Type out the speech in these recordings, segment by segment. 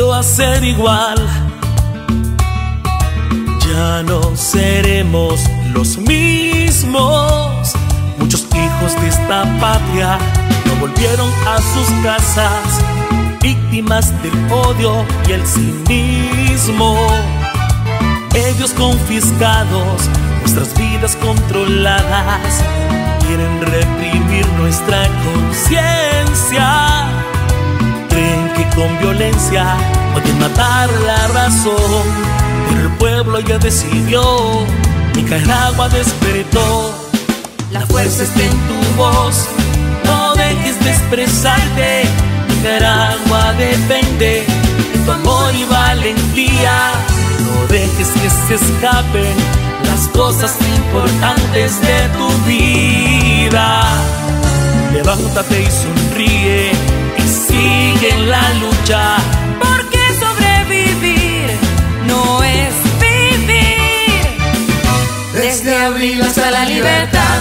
volvió a ser igual. Ya no seremos los mismos. Muchos hijos de esta patria no volvieron a sus casas, víctimas del odio y el cinismo. Medios confiscados, nuestras vidas controladas, quieren reprimir nuestra conciencia. Creen que con violencia pueden matar la razón, pero el pueblo ya decidió. Nicaragua despertó. La fuerza está en tu voz, no dejes de expresarte. Nicaragua depende de tu amor y valentía. No dejes que se escapen las cosas importantes de tu vida. Levántate y sonríe y sigue en la lucha. Porque sobrevivir no es vivir. Desde abril hasta la libertad.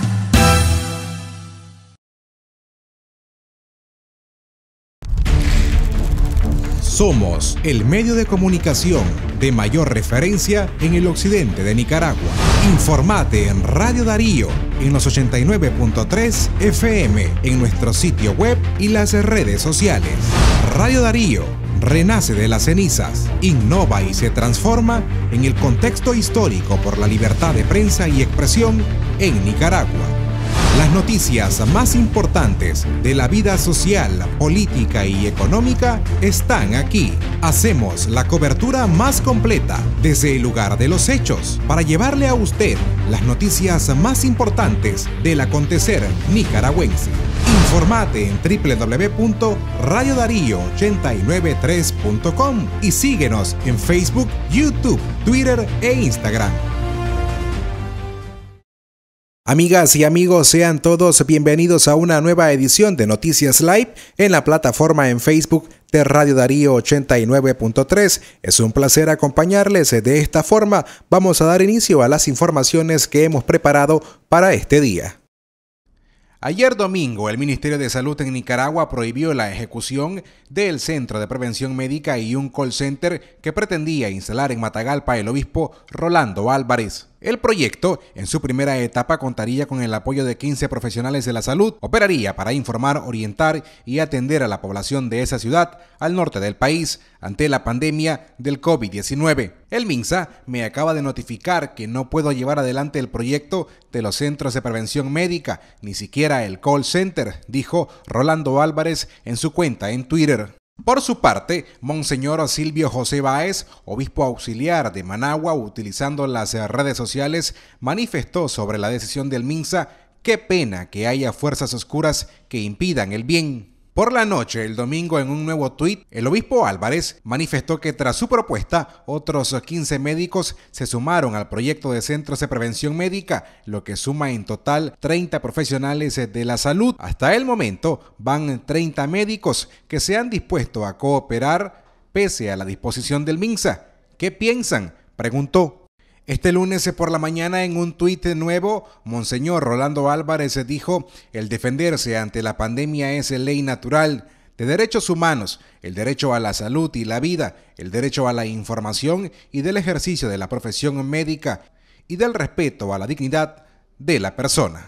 Somos el medio de comunicación de mayor referencia en el occidente de Nicaragua. Informate en Radio Darío en los 89.3 FM, en nuestro sitio web y las redes sociales. Radio Darío renace de las cenizas, innova y se transforma en el contexto histórico por la libertad de prensa y expresión en Nicaragua. Las noticias más importantes de la vida social, política y económica están aquí. Hacemos la cobertura más completa desde el lugar de los hechos para llevarle a usted las noticias más importantes del acontecer nicaragüense. Informate en www.radiodarío893.com y síguenos en Facebook, YouTube, Twitter e Instagram. Amigas y amigos, sean todos bienvenidos a una nueva edición de Noticias Live en la plataforma en Facebook de Radio Darío 89.3. Es un placer acompañarles. De esta forma vamos a dar inicio a las informaciones que hemos preparado para este día. Ayer domingo, el Ministerio de Salud en Nicaragua prohibió la ejecución del Centro de Prevención Médica y un call center que pretendía instalar en Matagalpa el obispo Rolando Álvarez. El proyecto, en su primera etapa, contaría con el apoyo de 15 profesionales de la salud. Operaría para informar, orientar y atender a la población de esa ciudad al norte del país ante la pandemia del COVID-19. El MINSA me acaba de notificar que no puedo llevar adelante el proyecto de los centros de prevención médica, ni siquiera el call center, dijo Rolando Álvarez en su cuenta en Twitter. Por su parte, Monseñor Silvio José Báez, obispo auxiliar de Managua, utilizando las redes sociales, manifestó sobre la decisión del MINSA: qué pena que haya fuerzas oscuras que impidan el bien. Por la noche, el domingo, en un nuevo tuit, el obispo Álvarez manifestó que tras su propuesta, otros 15 médicos se sumaron al proyecto de centros de prevención médica, lo que suma en total 30 profesionales de la salud. Hasta el momento van 30 médicos que se han dispuesto a cooperar pese a la disposición del MINSA. ¿Qué piensan?, preguntó. Este lunes por la mañana, en un tuit nuevo, Monseñor Rolando Álvarez dijo: el defenderse ante la pandemia es ley natural de derechos humanos, el derecho a la salud y la vida, el derecho a la información y del ejercicio de la profesión médica y del respeto a la dignidad de la persona.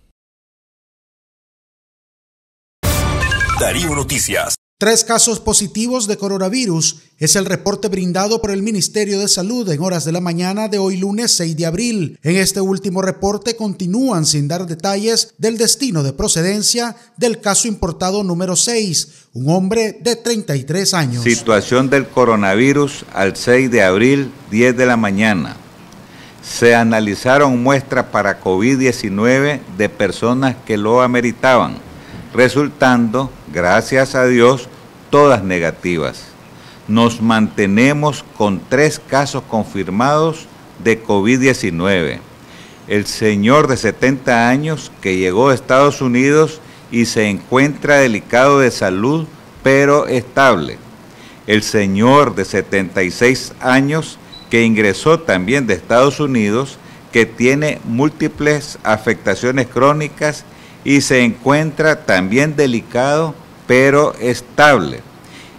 Darío Noticias. 3 casos positivos de coronavirus es el reporte brindado por el Ministerio de Salud en horas de la mañana de hoy lunes 6 de abril. En este último reporte continúan sin dar detalles del destino de procedencia del caso importado número 6, un hombre de 33 años. Situación del coronavirus al 6 de abril, 10 de la mañana. Se analizaron muestras para COVID-19 de personas que lo ameritaban, resultando, gracias a Dios, todas negativas. Nos mantenemos con 3 casos confirmados de COVID-19. El señor de 70 años que llegó a Estados Unidos y se encuentra delicado de salud, pero estable. El señor de 76 años que ingresó también de Estados Unidos, que tiene múltiples afectaciones crónicas y se encuentra también delicado, pero estable.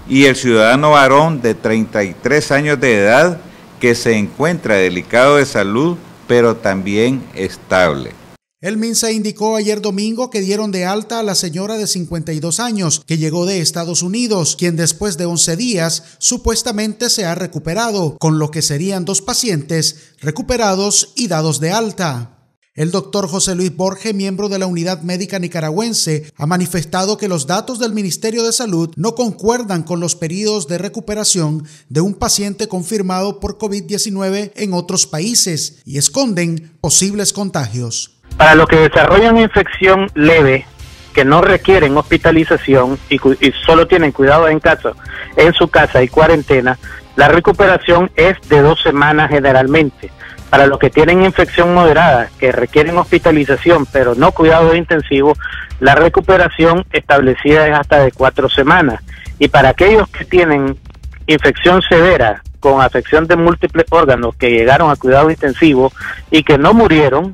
y el ciudadano varón de 33 años de edad que se encuentra delicado de salud, pero también estable. El MINSA indicó ayer domingo que dieron de alta a la señora de 52 años que llegó de Estados Unidos, quien después de 11 días supuestamente se ha recuperado, con lo que serían 2 pacientes recuperados y dados de alta. El doctor José Luis Borge, miembro de la Unidad Médica Nicaragüense, ha manifestado que los datos del Ministerio de Salud no concuerdan con los periodos de recuperación de un paciente confirmado por COVID-19 en otros países y esconden posibles contagios. Para los que desarrollan infección leve, que no requieren hospitalización y solo tienen cuidado en su casa y cuarentena, la recuperación es de 2 semanas generalmente. Para los que tienen infección moderada, que requieren hospitalización pero no cuidado intensivo, la recuperación establecida es hasta de 4 semanas. Y para aquellos que tienen infección severa con afección de múltiples órganos que llegaron a cuidado intensivo y que no murieron,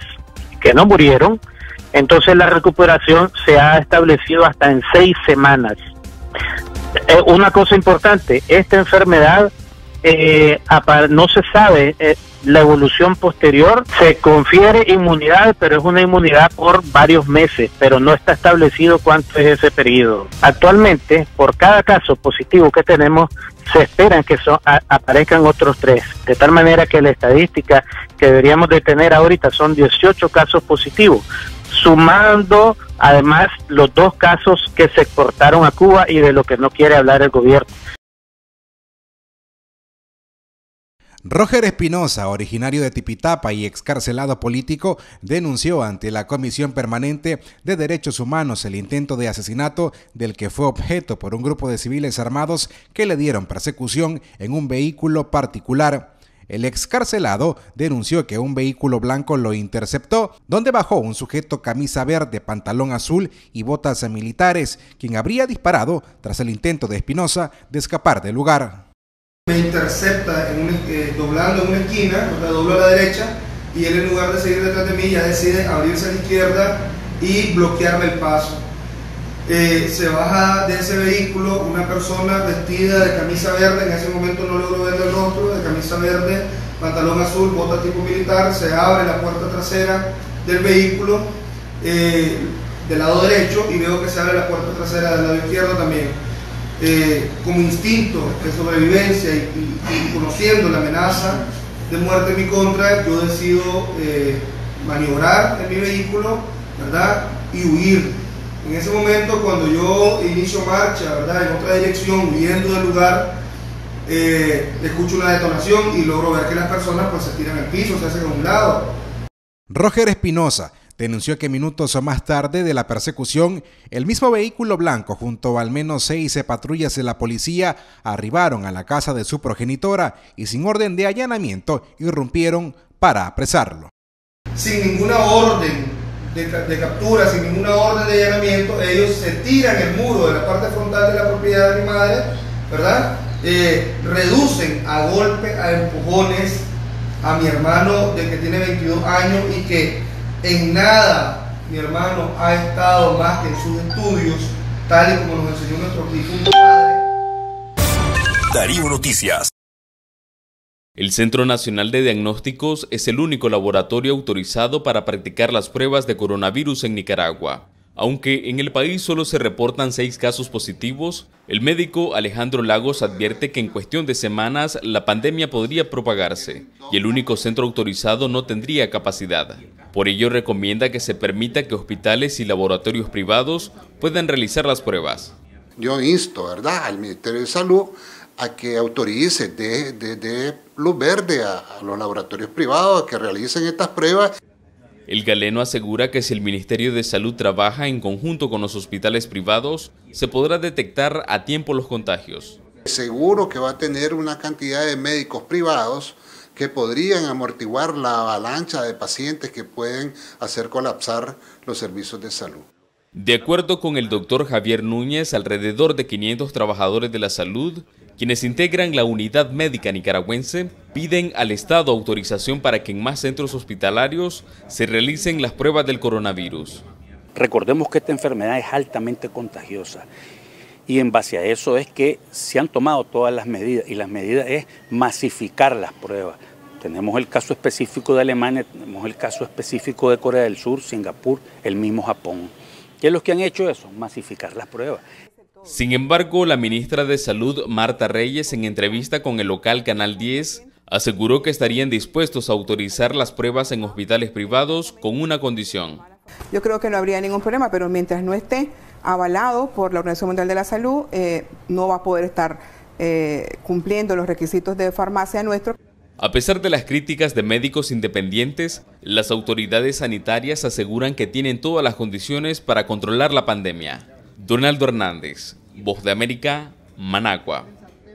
entonces la recuperación se ha establecido hasta en 6 semanas. Una cosa importante, esta enfermedad no se sabe la evolución posterior, se confiere inmunidad, pero es una inmunidad por varios meses, pero no está establecido cuánto es ese periodo. Actualmente, por cada caso positivo que tenemos, se esperan que aparezcan otros 3, de tal manera que la estadística que deberíamos de tener ahorita son 18 casos positivos, sumando además los 2 casos que se exportaron a Cuba y de lo que no quiere hablar el gobierno. Roger Espinosa, originario de Tipitapa y excarcelado político, denunció ante la Comisión Permanente de Derechos Humanos el intento de asesinato del que fue objeto por un grupo de civiles armados que le dieron persecución en un vehículo particular. El excarcelado denunció que un vehículo blanco lo interceptó, donde bajó un sujeto camisa verde, pantalón azul y botas militares, quien habría disparado tras el intento de Espinosa de escapar del lugar. Me intercepta doblando en una esquina, doblo a la derecha, y él en lugar de seguir detrás de mí ya decide abrirse a la izquierda y bloquearme el paso. Se baja de ese vehículo una persona vestida de camisa verde, en ese momento no logro ver el rostro, de camisa verde, pantalón azul, bota tipo militar, se abre la puerta trasera del vehículo del lado derecho y veo que se abre la puerta trasera del lado izquierdo también. Como instinto de sobrevivencia y conociendo la amenaza de muerte en mi contra, yo decido maniobrar en mi vehículo, ¿verdad? Y huir. En ese momento, cuando yo inicio marcha, ¿verdad?, en otra dirección, huyendo del lugar, escucho una detonación y logro ver que las personas pues se tiran al piso, se hacen a un lado. Roger Espinosa denunció que minutos más tarde de la persecución, el mismo vehículo blanco junto a al menos 6 patrullas de la policía arribaron a la casa de su progenitora y sin orden de allanamiento irrumpieron para apresarlo. Sin ninguna orden de captura, sin ninguna orden de allanamiento, ellos se tiran el muro de la parte frontal de la propiedad de mi madre, ¿verdad? Reducen a golpe, a empujones a mi hermano que tiene 22 años y que en nada mi hermano ha estado más que en sus estudios, tal y como nos enseñó nuestro difunto padre. Darío Noticias. El Centro Nacional de Diagnósticos es el único laboratorio autorizado para practicar las pruebas de coronavirus en Nicaragua. Aunque en el país solo se reportan 6 casos positivos, el médico Alejandro Lagos advierte que en cuestión de semanas la pandemia podría propagarse y el único centro autorizado no tendría capacidad. Por ello recomienda que se permita que hospitales y laboratorios privados puedan realizar las pruebas. Yo insto, ¿verdad?, al Ministerio de Salud a que autorice de luz verde a los laboratorios privados a que realicen estas pruebas. El galeno asegura que si el Ministerio de Salud trabaja en conjunto con los hospitales privados, se podrá detectar a tiempo los contagios. Seguro que va a tener una cantidad de médicos privados que podrían amortiguar la avalancha de pacientes que pueden hacer colapsar los servicios de salud. De acuerdo con el doctor Javier Núñez, alrededor de 500 trabajadores de la salud, quienes integran la unidad médica nicaragüense, piden al Estado autorización para que en más centros hospitalarios se realicen las pruebas del coronavirus. Recordemos que esta enfermedad es altamente contagiosa Y en base a eso es que se han tomado todas las medidas, y las medidas es masificar las pruebas. Tenemos el caso específico de Alemania, tenemos el caso específico de Corea del Sur, Singapur, el mismo Japón. ¿Qué es lo que han hecho eso? Masificar las pruebas. Sin embargo, la ministra de Salud, Marta Reyes, en entrevista con el local Canal 10, aseguró que estarían dispuestos a autorizar las pruebas en hospitales privados con una condición. Yo creo que no habría ningún problema, pero mientras no esté avalado por la Organización Mundial de la Salud, no va a poder estar cumpliendo los requisitos de farmacia nuestros. A pesar de las críticas de médicos independientes, las autoridades sanitarias aseguran que tienen todas las condiciones para controlar la pandemia. Donaldo Hernández, Voz de América, Managua.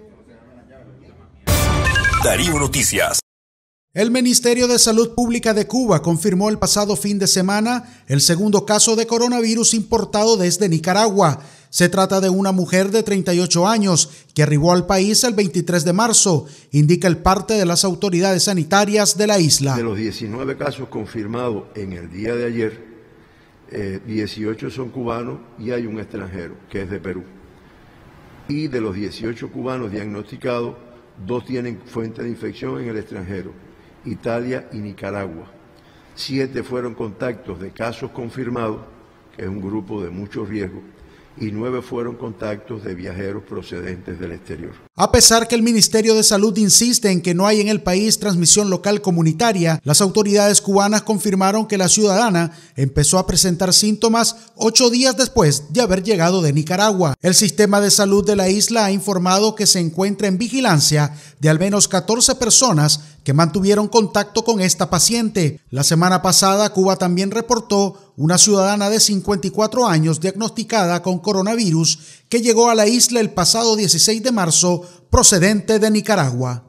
Darío Noticias. El Ministerio de Salud Pública de Cuba confirmó el pasado fin de semana el segundo caso de coronavirus importado desde Nicaragua. Se trata de una mujer de 38 años que arribó al país el 23 de marzo, indica el parte de las autoridades sanitarias de la isla. De los 19 casos confirmados en el día de ayer, 18 son cubanos y hay un extranjero, que es de Perú. Y de los 18 cubanos diagnosticados, 2 tienen fuente de infección en el extranjero, Italia y Nicaragua. 7 fueron contactos de casos confirmados, que es un grupo de mucho riesgo, y 9 fueron contactos de viajeros procedentes del exterior. A pesar que el Ministerio de Salud insiste en que no hay en el país transmisión local comunitaria, las autoridades cubanas confirmaron que la ciudadana empezó a presentar síntomas 8 días después de haber llegado de Nicaragua. El sistema de salud de la isla ha informado que se encuentra en vigilancia de al menos 14 personas que mantuvieron contacto con esta paciente. La semana pasada, Cuba también reportó una ciudadana de 54 años diagnosticada con coronavirus que llegó a la isla el pasado 16 de marzo procedente de Nicaragua.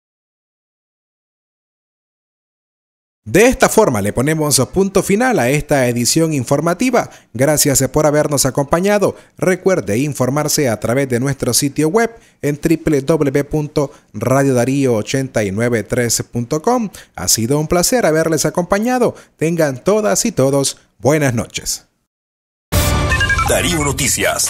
De esta forma le ponemos punto final a esta edición informativa. Gracias por habernos acompañado. Recuerde informarse a través de nuestro sitio web en www.radiodarío893.com. Ha sido un placer haberles acompañado. Tengan todas y todos buenas noches. Darío Noticias.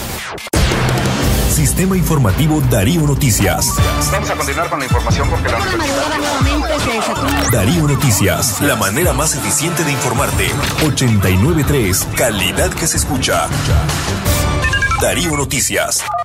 Sistema informativo Darío Noticias. Vamos a continuar con la información porque la Darío Noticias, la manera más eficiente de informarte. 89.3, calidad que se escucha. Darío Noticias.